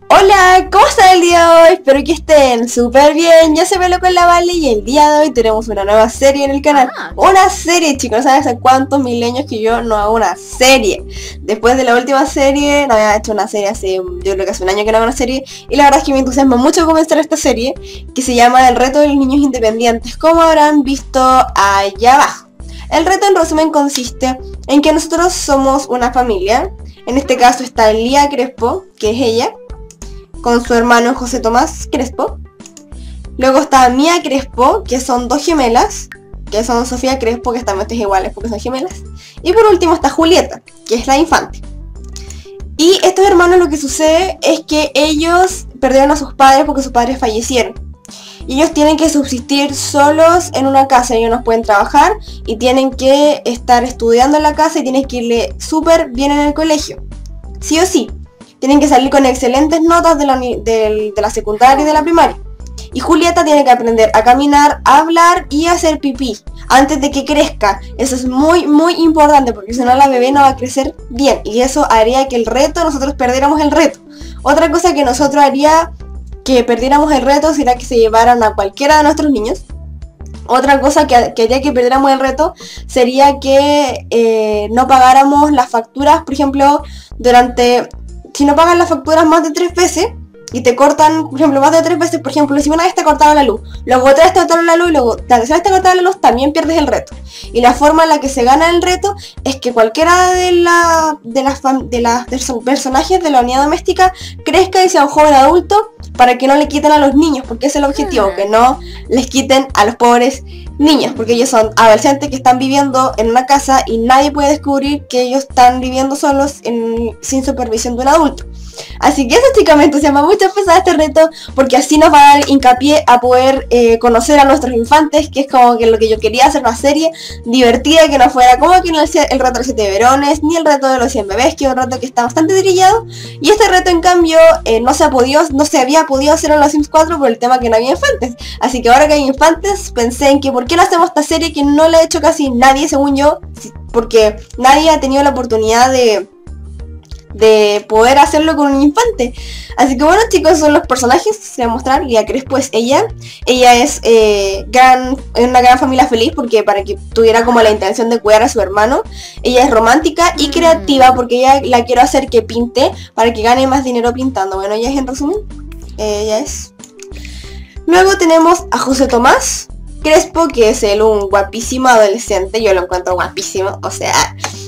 Hola, ¿cómo están el día de hoy? Espero que estén súper bien. Yo soy Velo con la Vale y el día de hoy tenemos una nueva serie en el canal. Una serie, chicos, ¿sabes hace cuántos milenios que yo no hago una serie? Después de la última serie, no había hecho una serie hace, yo creo que hace un año que no hago una serie. Y la verdad es que me entusiasma mucho comenzar esta serie, que se llama El reto de los niños independientes, como habrán visto allá abajo. El reto en resumen consiste en que nosotros somos una familia. En este caso está Lía Crespo, que es ella, con su hermano José Tomás Crespo. Luego está Mía Crespo, que son dos gemelas, que son Sofía Crespo, que están metidas iguales porque son gemelas. Y por último está Julieta, que es la infante. Y estos hermanos, lo que sucede es que ellos perdieron a sus padres porque sus padres fallecieron. Y ellos tienen que subsistir solos en una casa, ellos no pueden trabajar y tienen que estar estudiando en la casa y tienen que irle súper bien en el colegio. Sí o sí. Tienen que salir con excelentes notas de la secundaria y de la primaria. Y Julieta tiene que aprender a caminar, a hablar y a hacer pipí antes de que crezca. Eso es muy importante porque si no la bebé no va a crecer bien. Y eso haría que nosotros perdiéramos el reto. Otra cosa que nosotros haría que perdiéramos el reto sería que se llevaran a cualquiera de nuestros niños. Otra cosa que haría que perdiéramos el reto sería que no pagáramos las facturas, por ejemplo, si no pagan las facturas más de 3 veces y te cortan, por ejemplo, más de 3 veces, por ejemplo, si una vez te cortaron la luz, luego otra vez te cortaron la luz y luego la tercera vez te cortaron la luz, también pierdes el reto. Y la forma en la que se gana el reto es que cualquiera de los personajes de la unidad doméstica crezca y sea un joven adulto para que no le quiten a los niños, porque ese es el objetivo, que no les quiten a los pobres niños, porque ellos son adolescentes que están viviendo en una casa y nadie puede descubrir que ellos están viviendo solos sin supervisión de un adulto. Así que eso, chicos, me entusiasma mucho empezar este reto porque así nos va a dar hincapié a poder conocer a nuestros infantes, que es como que lo que yo quería, hacer una serie divertida que no fuera como que no el reto de los 7 verones ni el reto de los 100 bebés, que es un reto que está bastante trillado. Y este reto, en cambio, no se había podido hacer en los Sims 4 por el tema que no había infantes. Así que ahora que hay infantes, pensé en que ¿por qué no hacemos esta serie que no la ha hecho casi nadie, según yo? Porque nadie ha tenido la oportunidad de poder hacerlo con un infante. Así que bueno, chicos, son los personajes. Se va a mostrar. Lía Crespo es ella es una gran familia feliz, porque para que tuviera como la intención de cuidar a su hermano. Ella es romántica y creativa porque ella la quiero hacer que pinte para que gane más dinero pintando. Bueno, ella es, en resumen, ella es. Luego tenemos a José Tomás Crespo, que es él un guapísimo adolescente. Yo lo encuentro guapísimo, o sea,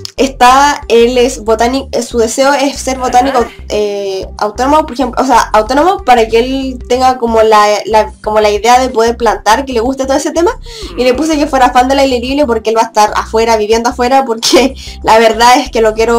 él es botánico, su deseo es ser botánico autónomo, por ejemplo, o sea, autónomo, para que él tenga como la idea de poder plantar, que le guste todo ese tema. Y le puse que fuera fan del aire libre porque él va a estar afuera, viviendo afuera, porque la verdad es que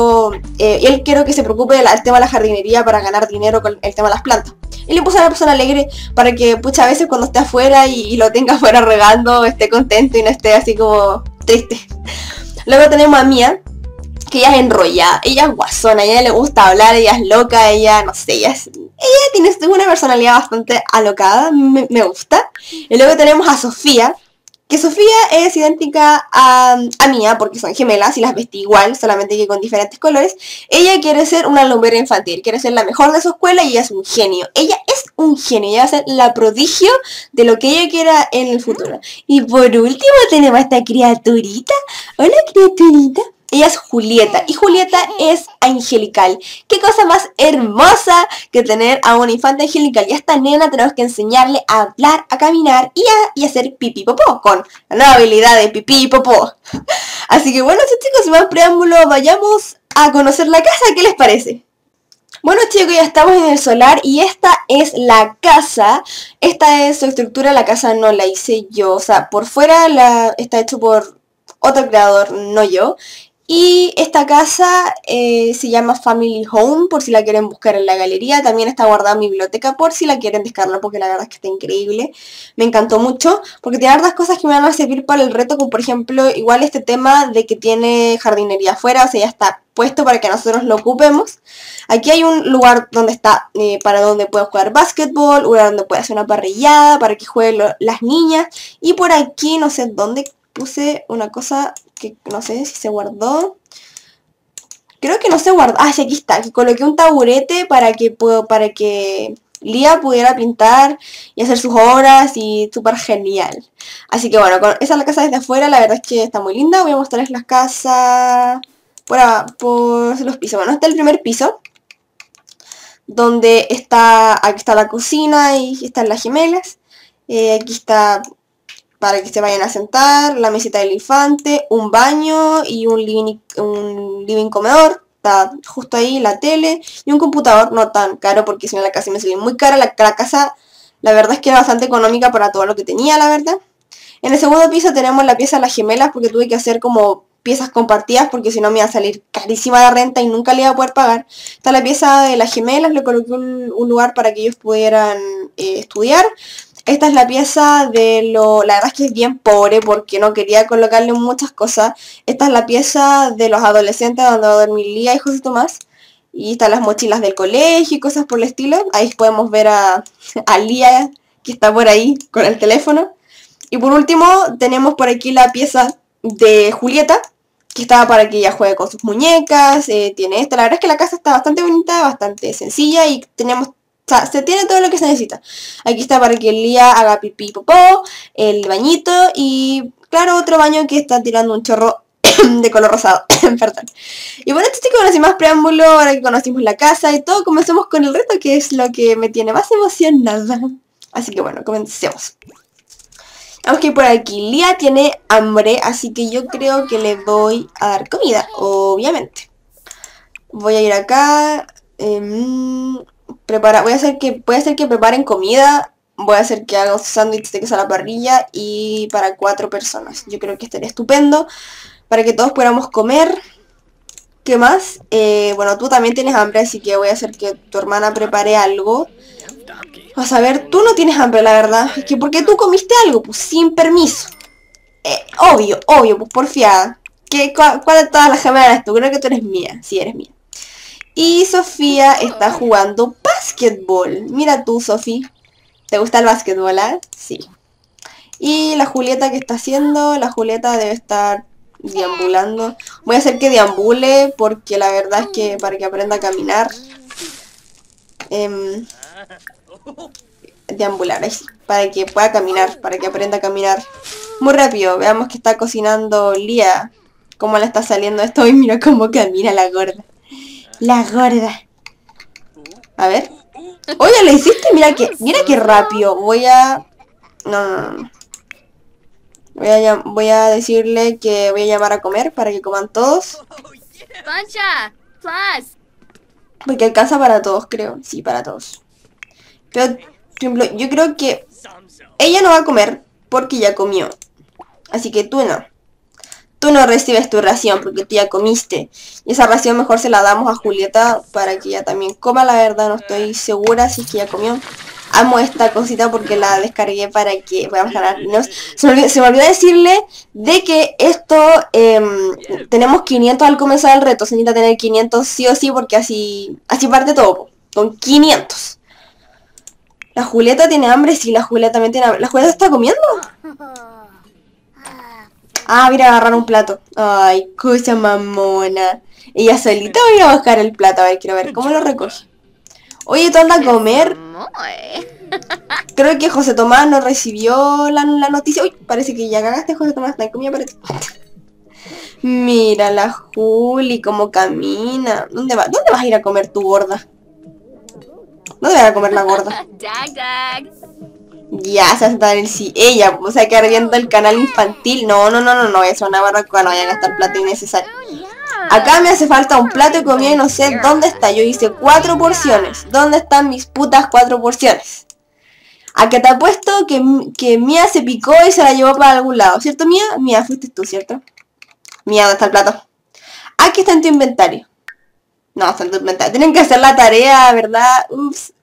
él quiero que se preocupe del tema de la jardinería para ganar dinero con el tema de las plantas. Y le puse a una persona alegre para que, pucha, a veces cuando esté afuera y lo tenga afuera regando, esté contento y no esté así como triste. Luego tenemos a Mía, que ella es enrollada, ella es guasona, a ella le gusta hablar, ella es loca, ella, no sé, ella tiene una personalidad bastante alocada, me gusta. Y luego tenemos a Sofía, que Sofía es idéntica a Mía, porque son gemelas y las vestí igual, solamente que con diferentes colores. Ella quiere ser una lumbera infantil, quiere ser la mejor de su escuela y ella es un genio. Ella es un genio, ella va a ser la prodigio de lo que ella quiera en el futuro. Y por último tenemos a esta criaturita. Hola, criaturita. Ella es Julieta y Julieta es angelical. Qué cosa más hermosa que tener a una infante angelical. Y a esta nena tenemos que enseñarle a hablar, a caminar y a hacer pipí popó, con la nueva habilidad de pipí popó. Así que bueno, chicos, sin más preámbulo, vayamos a conocer la casa. ¿Qué les parece? Bueno, chicos, ya estamos en el solar y esta es la casa. Esta es su estructura, la casa no la hice yo. O sea, por fuera está hecho por otro creador, no yo. Y esta casa se llama Family Home, por si la quieren buscar en la galería. También está guardada en mi biblioteca por si la quieren descargar, porque la verdad es que está increíble. Me encantó mucho, porque tiene hartas cosas que me van a servir para el reto, como por ejemplo, igual este tema de que tiene jardinería afuera, o sea, ya está puesto para que nosotros lo ocupemos. Aquí hay un lugar donde está para donde puedo jugar básquetbol, un lugar donde puede hacer una parrillada para que jueguen las niñas. Y por aquí, no sé dónde puse una cosa que no sé si se guardó. Creo que no se guardó. Ah, sí, aquí está. Que coloqué un taburete para que Lía pudiera pintar y hacer sus obras y súper genial. Así que bueno, esa es la casa desde afuera. La verdad es que está muy linda. Voy a mostrarles las casas por los pisos. Bueno, este es el primer piso. Donde aquí está la cocina y están las gemelas. Aquí está para que se vayan a sentar, la mesita del infante, un baño y un living comedor. Está justo ahí la tele y un computador no tan caro porque si no la casa me salió muy cara. La casa la verdad es que era bastante económica para todo lo que tenía, la verdad. En el segundo piso tenemos la pieza de las gemelas porque tuve que hacer como piezas compartidas porque si no me iba a salir carísima la renta y nunca le iba a poder pagar. Está la pieza de las gemelas, le coloqué un lugar para que ellos pudieran estudiar. Esta es la pieza la verdad es que es bien pobre porque no quería colocarle muchas cosas. Esta es la pieza de los adolescentes donde va a dormir Lía y José Tomás. Y están las mochilas del colegio y cosas por el estilo. Ahí podemos ver a Lía que está por ahí con el teléfono. Y por último tenemos por aquí la pieza de Julieta, que está para que ella juegue con sus muñecas. Tiene esta, la verdad es que la casa está bastante bonita, bastante sencilla y se tiene todo lo que se necesita. Aquí está para que Lía haga pipí y popó, el bañito y claro, otro baño que está tirando un chorro de color rosado. Perdón. Y bueno, esto sí que sin más preámbulo, ahora que conocimos la casa y todo, comencemos con el reto, que es lo que me tiene más emocionada. Así que bueno, comencemos. Aunque por aquí Lía tiene hambre, así que yo creo que le voy a dar comida, obviamente. Voy a ir acá. Voy a hacer que preparen comida. Voy a hacer que haga un sándwich de queso a la parrilla y para 4 personas. Yo creo que estaría estupendo para que todos podamos comer. ¿Qué más? Bueno, tú también tienes hambre, así que voy a hacer que tu hermana prepare algo. Vas a ver, tú no tienes hambre, la verdad. Es que porque tú comiste algo, pues sin permiso. Obvio, pues porfiada. ¿Cuál de todas las gemelas eres tú? Creo que tú eres mía. Sí, eres mía. Y Sofía está jugando básquetbol. Mira tú, Sofía. ¿Te gusta el básquetbol, ah? Sí. Y la Julieta, ¿qué está haciendo? La Julieta debe estar deambulando. Voy a hacer que deambule porque la verdad es que para que aprenda a caminar. Deambular, ahí sí, para que pueda caminar, para que aprenda a caminar muy rápido. Veamos que está cocinando Lía. Cómo le está saliendo esto y mira cómo camina la gorda. La gorda. A ver. Oye, ¿le hiciste? Mira que rápido. No. Voy a decirle que voy a llamar a comer para que coman todos. Pancha, plus. Porque alcanza para todos, creo. Sí, para todos. Pero, por ejemplo, yo creo que ella no va a comer porque ya comió. Así que tú no. Tú no recibes tu ración porque tú ya comiste. Y esa ración mejor se la damos a Julieta para que ella también coma. La verdad no estoy segura si es que ya comió. Amo esta cosita porque la descargué para que podamos ganar. Se me olvidó decirle de que esto tenemos 500 al comenzar el reto. Se necesita tener 500 sí o sí porque así parte todo. Con 500. La Julieta tiene hambre, sí, la Julieta también tiene hambre. ¿La Julieta está comiendo? Ah, voy a agarrar un plato. Ay, cosa mamona. Ella solita voy a buscar el plato. A ver, quiero ver cómo lo recoge. Oye, ¿tú andas a comer? Creo que José Tomás no recibió la noticia. Uy, parece que ya cagaste, José Tomás. No hay comida para ti. Mira la Juli, cómo camina. ¿Dónde vas a ir a comer tu gorda? ¿Dónde va a comer la gorda? Ya, se va a sentar en sí. Ella, o sea, quedar viendo el canal infantil. No, eso es una barbacoa, no vaya a gastar plata innecesario. Acá me hace falta un plato de comida y no sé dónde está. Yo hice 4 porciones. ¿Dónde están mis putas 4 porciones? A que te apuesto que Mía se picó y se la llevó para algún lado. ¿Cierto, Mía? Mía, fuiste tú, ¿cierto? Mía, ¿dónde está el plato? Aquí está en tu inventario. No, está en tu inventario. Tienen que hacer la tarea, ¿verdad? Ups.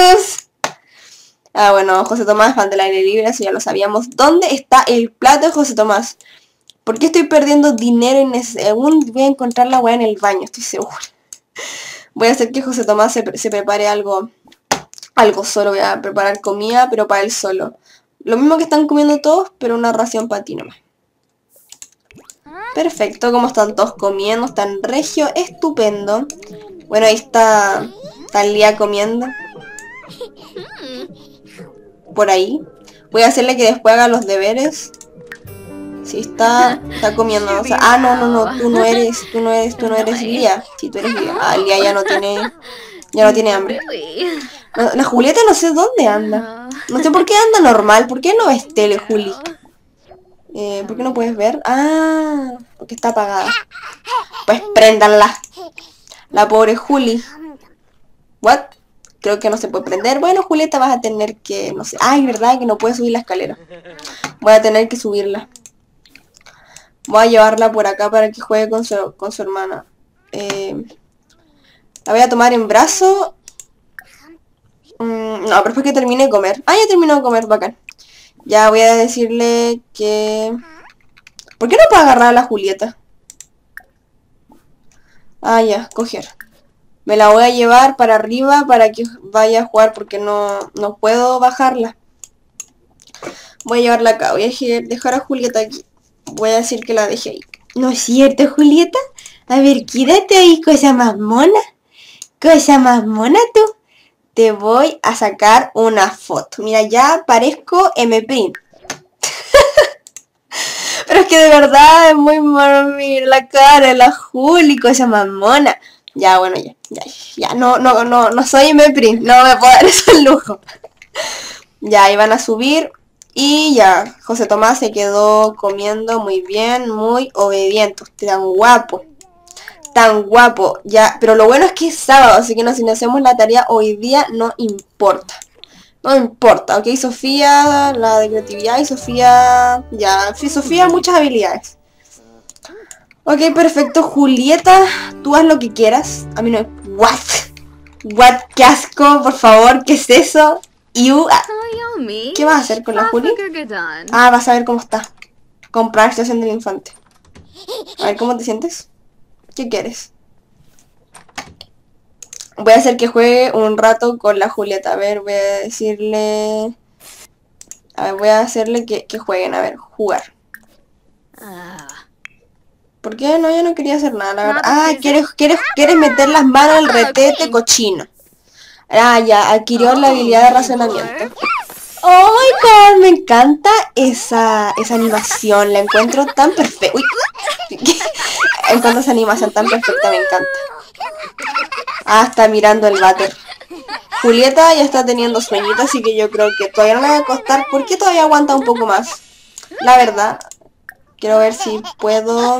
Ah, bueno, José Tomás, fan del aire libre, eso ya lo sabíamos. ¿Dónde está el plato de José Tomás? ¿Por qué estoy perdiendo dinero aún voy a encontrar la weá en el baño? Estoy segura. Voy a hacer que José Tomás se prepare algo solo. Voy a preparar comida, pero para él solo. Lo mismo que están comiendo todos, pero una ración para ti nomás. Perfecto, como están todos comiendo, están regio, estupendo. Bueno, ahí está Lía comiendo. Por ahí. Voy a hacerle que después haga los deberes. Sí, está comiendo. O sea, no, tú no eres Lía. Sí, tú eres Lía. Ah, Lía ya no tiene hambre. La Julieta no sé dónde anda. No sé por qué anda normal. ¿Por qué no ves tele, Juli? ¿Por qué no puedes ver? Ah, porque está apagada. Pues préndanla. La pobre Juli. ¿What? Creo que no se puede prender. Bueno, Julieta, vas a tener que... no sé. Ay, ¿verdad? Que no puedes subir la escalera. Voy a tener que subirla. Voy a llevarla por acá para que juegue con su hermana. La voy a tomar en brazo. No, pero después que termine de comer. Ah, ya terminó de comer, bacán. Ya voy a decirle que... ¿Por qué no puedo agarrar a la Julieta? Ah, ya, coger. Me la voy a llevar para arriba para que vaya a jugar porque no puedo bajarla. Voy a llevarla acá. Voy a dejar a Julieta aquí. Voy a decir que la deje ahí. ¿No es cierto, Julieta? A ver, quédate ahí, cosa más mona. Cosa más mona tú. Te voy a sacar una foto. Mira, ya parezco M-Print. Pero es que de verdad es muy mono. Mira la cara de la Juli, cosa más mona. Ya, bueno, ya. No soy M-Print. No me puedo dar ese lujo. Ya, ahí van a subir. Y ya, José Tomás se quedó comiendo muy bien, muy obediente. Usted tan guapo. Tan guapo. Ya, pero lo bueno es que es sábado, así que no, si no hacemos la tarea hoy día, no importa. No importa, ok, Sofía, la de creatividad y Sofía... Ya, sí, Sofía, muchas habilidades. Ok, perfecto. Julieta, tú haz lo que quieras. A mí no... What? Qué asco, por favor, ¿qué es eso? ¿Qué vas a hacer con la Juli? Ah, vas a ver cómo está. Comprar estación del infante. A ver, ¿cómo te sientes? ¿Qué quieres? Voy a hacer que juegue un rato con la Julieta. A ver, voy a decirle... A ver, voy a hacerle que jueguen. A ver, jugar. ¿Por qué? No, yo no quería hacer nada, la verdad. Ah, ¿quieres meter las manos al retete cochino? Ah, ya, adquirió la habilidad de razonamiento. ¡Ay, cómo me encanta esa animación! La encuentro tan perfecta. Uy, encuentro esa animación tan perfecta, me encanta. Ah, está mirando el váter. Julieta ya está teniendo sueñito, así que yo creo que todavía no la voy a acostar. ¿Por qué todavía aguanta un poco más? La verdad. Quiero ver si puedo...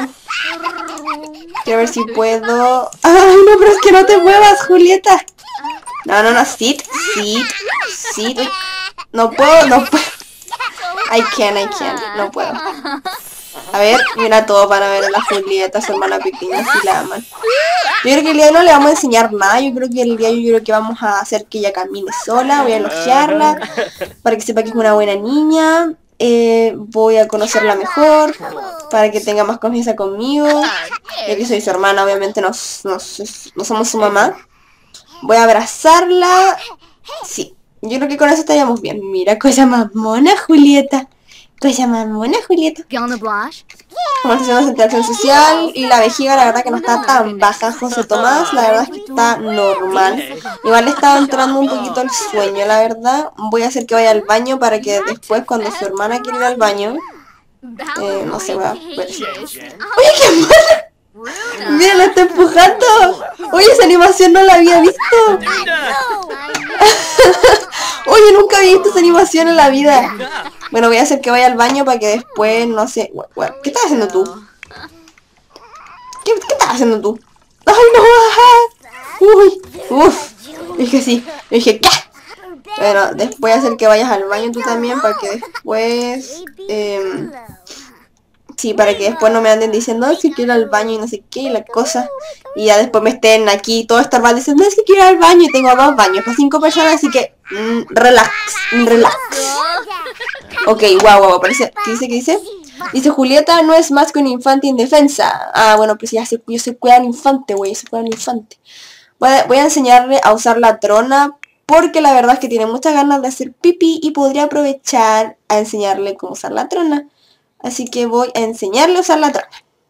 ¡Ay, no, pero es que no te muevas, Julieta! No, sit. Uy, no puedo. I can't, no puedo. A ver, mira todo para ver a la Julieta, su hermana pequeña, si la aman. Yo creo que el día no le vamos a enseñar nada, yo creo que vamos a hacer que ella camine sola, voy a elogiarla, para que sepa que es una buena niña, voy a conocerla mejor, para que tenga más confianza conmigo, ya que soy su hermana, obviamente no somos su mamá. Voy a abrazarla, sí, yo creo que con eso estaríamos bien. Mira, cosa más mona, Julieta. Cosa más mona, Julieta. Vamos haciendo esa interacción social y la vejiga la verdad que no está tan baja. José Tomás la verdad es que está normal. Igual le estaba entrando un poquito el sueño, la verdad. Voy a hacer que vaya al baño para que después cuando su hermana quiera ir al baño, no se va a ver. ¡Oye, qué mala! ¡Mira, la está empujando! ¡Oye, esa animación no la había visto! Oye, nunca había visto esa animación en la vida. Bueno, voy a hacer que vaya al baño para que después, no sé... ¿Qué estás haciendo tú? ¿Qué estás haciendo tú? ¡Ay, no! ¡Uy! ¡Uf! Dije sí. Dije, ¿qué? Bueno, voy a hacer que vayas al baño tú también para que después... sí, para que después no me anden diciendo, no, es que quiero ir al baño y no sé qué, y la cosa. Y ya después me estén aquí todo estorbar diciendo, no, es que quiero ir al baño y tengo 2 baños para 5 personas, así que relax. Ok, guau, parece, ¿qué dice? Dice, Julieta no es más que un infante indefensa. Ah, bueno, pues ya yo sé cuidar al infante, güey, yo sé cuidar al infante. Voy a enseñarle a usar la trona, porque la verdad es que tiene muchas ganas de hacer pipí y podría aprovechar a enseñarle cómo usar la trona. Así que voy a enseñarle a usar la trona.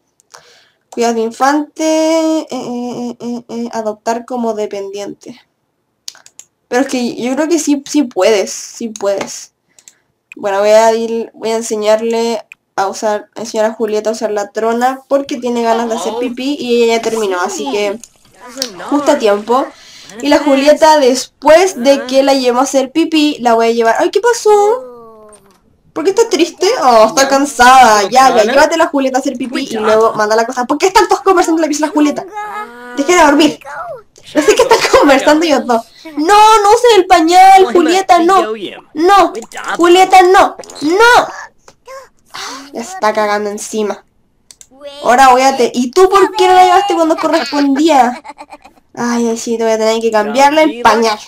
Cuidado de infante, adoptar como dependiente. Pero es que yo creo que sí puedes. Bueno, voy a enseñarle enseñar a Julieta a usar la trona porque tiene ganas de hacer pipí y ella ya terminó, así que justo a tiempo. Y la Julieta, después de que la llevo a hacer pipí, la voy a llevar. ¡Ay, qué pasó! ¿Por qué está triste? Oh, está cansada. Ya, llévate a la Julieta a hacer pipí y luego manda la cosa. ¿Por qué están todos conversando en la pieza de la Julieta? Deja de dormir. No sé qué están conversando ellos dos. No, no uses el pañal, Julieta, no. No, Julieta, no. No. Ya se está cagando encima. Ahora ¿Y tú por qué no la llevaste cuando correspondía? Ay, sí, te voy a tener que cambiarle el pañal.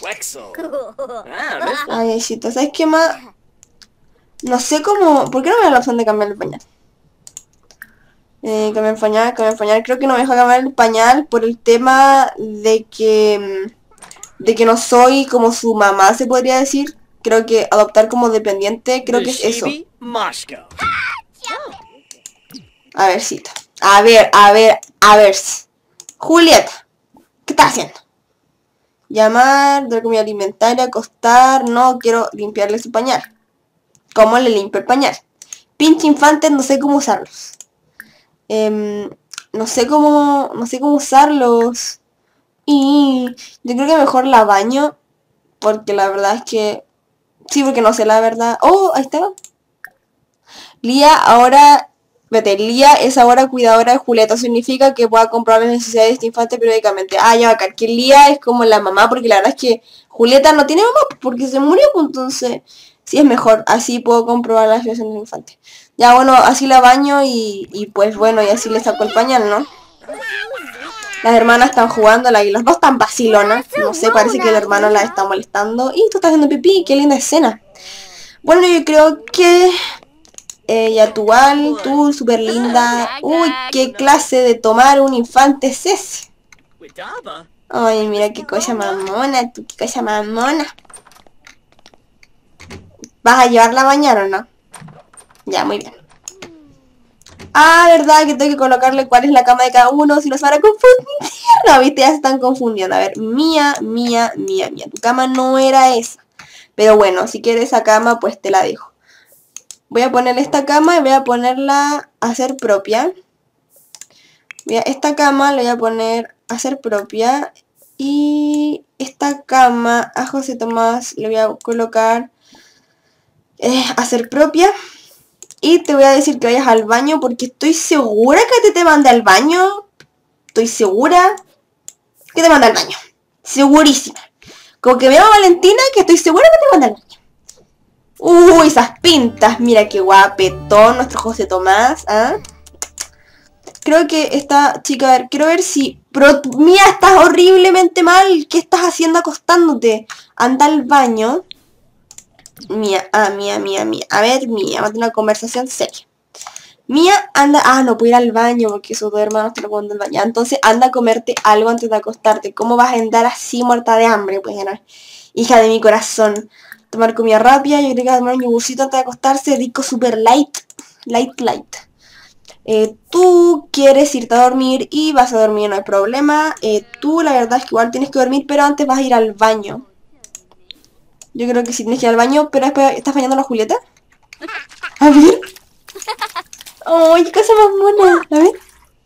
Ay, sí, ¿sabes qué más? No sé cómo... ¿Por qué no me da la opción de cambiar el pañal? Cambiar el pañal. Creo que no me deja cambiar el pañal por el tema de que no soy como su mamá, se podría decir. Creo que adoptar como dependiente, creo que es eso. A ver, cita. A ver. Julieta, ¿qué estás haciendo? Llamar, dar comida alimentaria, acostar. No, quiero limpiarle su pañal. ¿Cómo le limpio el pañal? Pinche infantes, no sé cómo usarlos. No sé cómo usarlos. Y yo creo que mejor la baño. Porque la verdad es que... Sí, porque no sé la verdad. Oh, ahí está. Lía ahora... Vete, Lía es ahora cuidadora de Julieta. Significa que pueda comprar las necesidades de este infante periódicamente. Ah, ya acá. Que Lía es como la mamá. Porque la verdad es que Julieta no tiene mamá. Porque se murió. Pues, entonces... Sí, es mejor. Así puedo comprobar la situación del infante. Ya, bueno, así la baño y pues bueno, y así le saco el pañal, ¿no? Las hermanas están jugando, y las dos están vacilonas. No sé, parece que el hermano la está molestando. Y tú estás haciendo pipí, qué linda escena. Bueno, yo creo que... tú, súper linda. Uy, qué clase de tomar un infante es ese. Ay, mira qué cosa más mona, tú, qué cosa más mona. ¿Vas a llevarla a bañar o no? Ya, muy bien. Ah, verdad que tengo que colocarle cuál es la cama de cada uno, si no se van a confundir. No, viste, ya se están confundiendo. A ver, mía. Tu cama no era esa. Pero bueno, si quieres esa cama, pues te la dejo. Voy a poner esta cama y voy a ponerla a ser propia. Esta cama la voy a poner a ser propia. Y esta cama a José Tomás le voy a colocar a ser propia. Y te voy a decir que vayas al baño porque estoy segura que te mande al baño. Estoy segura que te manda al baño. Segurísima. Como que veo a Valentina que estoy segura que te manda al baño. Uy, esas pintas. Mira qué guapetón nuestro José Tomás. ¿Ah? Creo que esta chica, a ver, quiero ver si... Pero Mía, estás horriblemente mal. ¿Qué estás haciendo acostándote? Anda al baño. Mía. A ver, Mía, vamos a tener una conversación seria. Mía, anda... Ah, no puedo ir al baño porque sus dos hermanos te lo ponen al baño. Entonces, anda a comerte algo antes de acostarte. ¿Cómo vas a andar así muerta de hambre? Pues ya no. Hija de mi corazón. Tomar comida rápida. Yo creo que tomar un yogurcito antes de acostarse. Rico, super light. Light. Tú quieres irte a dormir y vas a dormir, no hay problema. Tú, la verdad es que igual tienes que dormir, pero antes vas a ir al baño. Yo creo que sí tienes que ir al baño, pero después... ¿Estás bañando a la Julieta? A ver. ¡Ay, qué cosa más mona! A ver.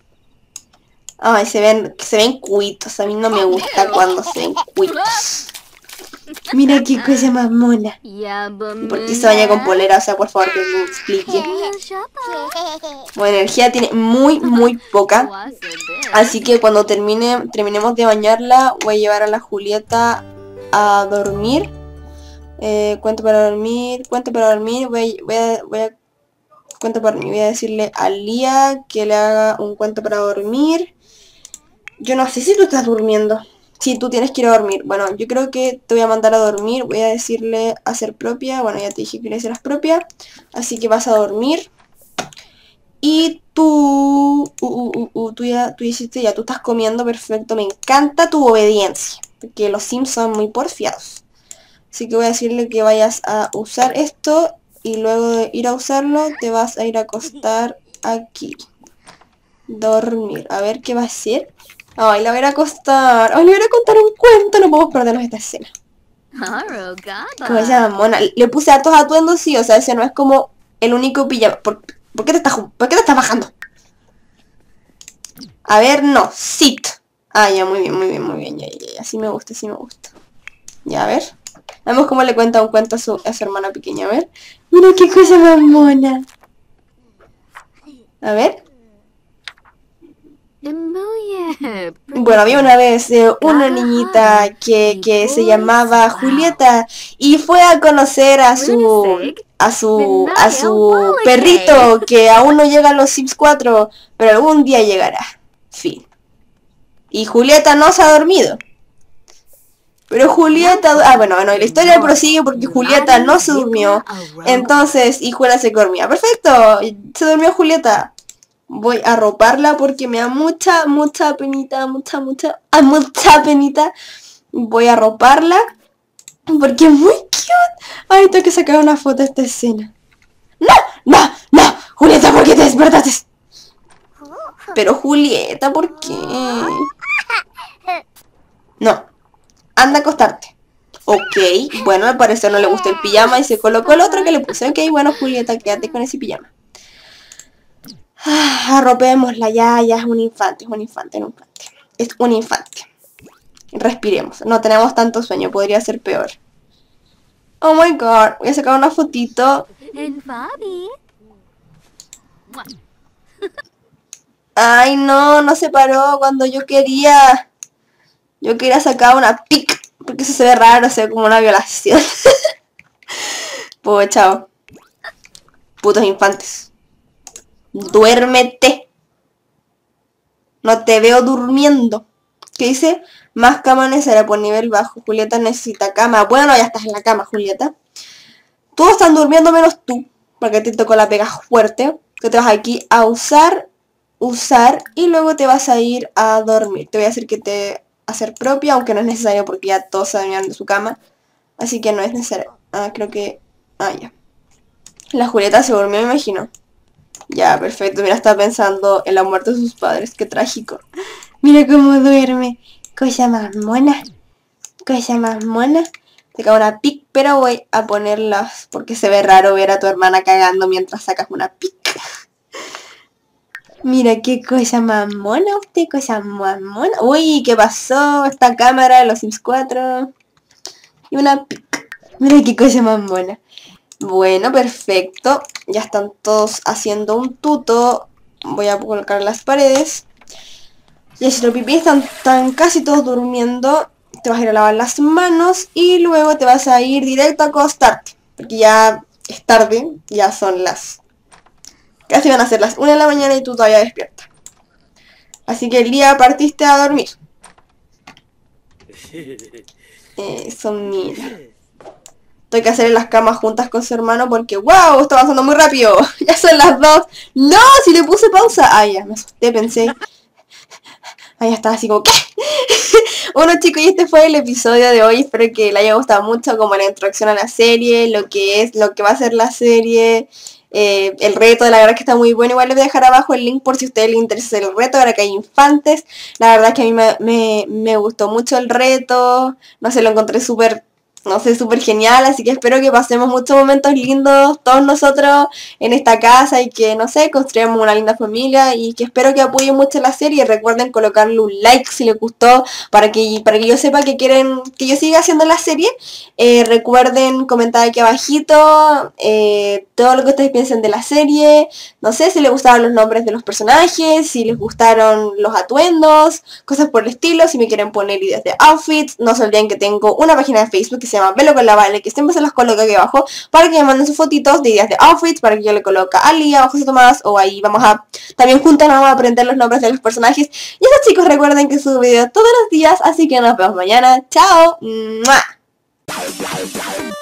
Ay, se ven cuitos. A mí no me gusta cuando se ven cuitos. Mira qué cosa más mona. ¿Y por qué se baña con polera? O sea, por favor, que me explique. Bueno, energía tiene muy poca. Así que cuando terminemos de bañarla, voy a llevar a la Julieta a dormir. Cuento para dormir. Voy a decirle a Lía que le haga un cuento para dormir. Yo no sé si tú estás durmiendo. Si tú tienes que ir a dormir. Bueno, yo creo que te voy a mandar a dormir. Voy a decirle a ser propia. Bueno, ya te dije que le serás propia. Así que vas a dormir. Y tú... tú hiciste ya. Tú estás comiendo perfecto. Me encanta tu obediencia. Porque los Sims son muy porfiados. Así que voy a decirle que vayas a usar esto. Y luego de ir a usarlo, te vas a ir a acostar aquí. dormir. A ver qué va a hacer. Ay, la voy a ir a acostar. Ay, le voy a contar un cuento. No podemos perdernos esta escena. ¿Cómo se llama, mona? Le puse hartos atuendos, sí. O sea, ese no es como el único pijama. ¿Por qué te estás bajando? A ver, no. Sit. Ah, ya, muy bien, muy bien, muy bien. Ya. Así me gusta, así me gusta. Ya, a ver. Vemos cómo le cuenta un cuento a su hermana pequeña. A ver. Mira qué cosa más mona. A ver. Bueno, había una vez una niñita que se llamaba Julieta y fue a conocer a su perrito que aún no llega a los Sims 4, pero algún día llegará. Fin. Y Julieta no se ha dormido. Pero Julieta... Ah, bueno, la historia prosigue porque Julieta no se durmió. Entonces, y Julieta se dormía. Perfecto, se durmió Julieta. Voy a arroparla porque me da mucha penita, mucha penita. Voy a arroparla porque es muy cute. Ay, tengo que sacar una foto de esta escena. ¡No! Julieta, ¿por qué te despertaste? Pero Julieta, ¿por qué? No. Anda a acostarte. Ok, bueno, al parecer no le gustó el pijama y se colocó el otro que le puse. Ok, bueno, Julieta, quédate con ese pijama. Arropémosla, ya es un infante, Es un infante. Respiremos, no tenemos tanto sueño, podría ser peor. Oh my god, voy a sacar una fotito. Ay no se paró cuando yo quería. Yo quería sacar una pic, porque eso se ve raro, se ve como una violación. Pues chao. Putos infantes. Duérmete. No te veo durmiendo. ¿Qué dice? Más cama necesaria por nivel bajo. Julieta necesita cama. Bueno, ya estás en la cama, Julieta. Todos están durmiendo menos tú, porque te tocó la pega fuerte. Que te vas aquí a usar, y luego te vas a ir a dormir. Te voy a hacer que te hacer propia, aunque no es necesario porque ya todos se durmieron de su cama. Así que no es necesario. Creo que... ya. La Julieta se durmió, me imagino. Ya, perfecto. Mira, está pensando en la muerte de sus padres. Qué trágico. Mira cómo duerme. Cosa más mona. Te cago una pic, pero voy a ponerlas porque se ve raro ver a tu hermana cagando mientras sacas una pic. Mira qué cosa más mona, cosa más mona. Uy, ¿qué pasó? Esta cámara de los Sims 4. Y una pic. Mira qué cosa más mona. Bueno, perfecto. Ya están todos haciendo un tuto. Voy a colocar las paredes. Ya si los pipí están casi todos durmiendo. Te vas a ir a lavar las manos y luego te vas a ir directo a acostarte. Porque ya es tarde, ya son las... Casi van a ser las 1 de la mañana y tú todavía despierta. Así que el día partiste a dormir. Eso, mira. Tengo que hacer las camas juntas con su hermano porque ¡wow! Está avanzando muy rápido. Ya son las 2. ¡No! Si le puse pausa. Ya, me asusté, pensé. Ya estaba así como ¿qué? Bueno chicos, y este fue el episodio de hoy. Espero que les haya gustado mucho como la introducción a la serie, lo que va a ser la serie, el reto, la verdad que está muy bueno. Igual les voy a dejar abajo el link por si a ustedes les interesa el reto, ahora que hay infantes. La verdad es que a mí me gustó mucho el reto, no sé, lo encontré súper genial, así que espero que pasemos muchos momentos lindos todos nosotros en esta casa y que, no sé, construyamos una linda familia y que espero que apoyen mucho la serie. Recuerden colocarle un like si les gustó para que yo sepa que quieren que yo siga haciendo la serie. Recuerden comentar aquí abajito todo lo que ustedes piensen de la serie, no sé, si les gustaron los nombres de los personajes, si les gustaron los atuendos, cosas por el estilo, si me quieren poner ideas de outfits. No se olviden que tengo una página de Facebook que se llama Velo con la Vale, que siempre se las coloco aquí abajo para que me manden sus fotitos de ideas de outfits, para que yo le coloque a Lía o José Tomás, o ahí también juntas vamos a aprender los nombres de los personajes. Y eso chicos, recuerden que subo videos todos los días, así que nos vemos mañana. ¡Chao! ¡Mua!